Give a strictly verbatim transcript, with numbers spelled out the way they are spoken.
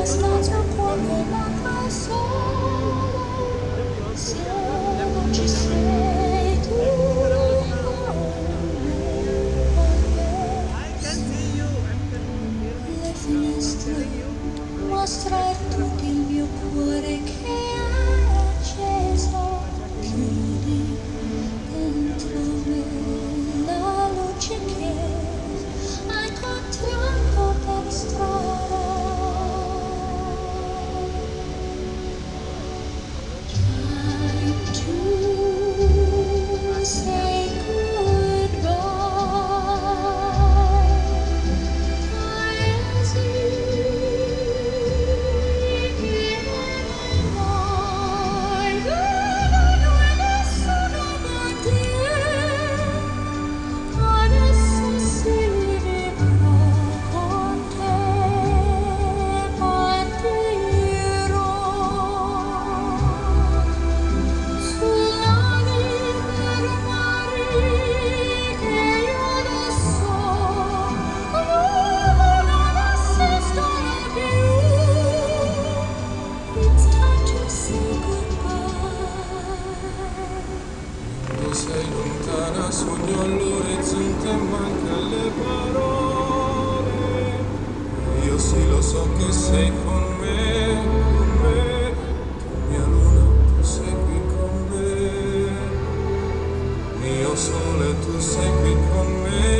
stanza vuota manca sola, se non ci sei tu con me. Le finestre mostra tutto il mio cuore che è acceso, chiudi dentro me la luce che hai incontrato per strada. Try to say goodbye. Sei lontana, sogno all'orizzonte, manca le parole. Io sì lo so che sei con me, con me. Tu mia luna, tu sei qui con me. Mio sole, tu sei qui con me.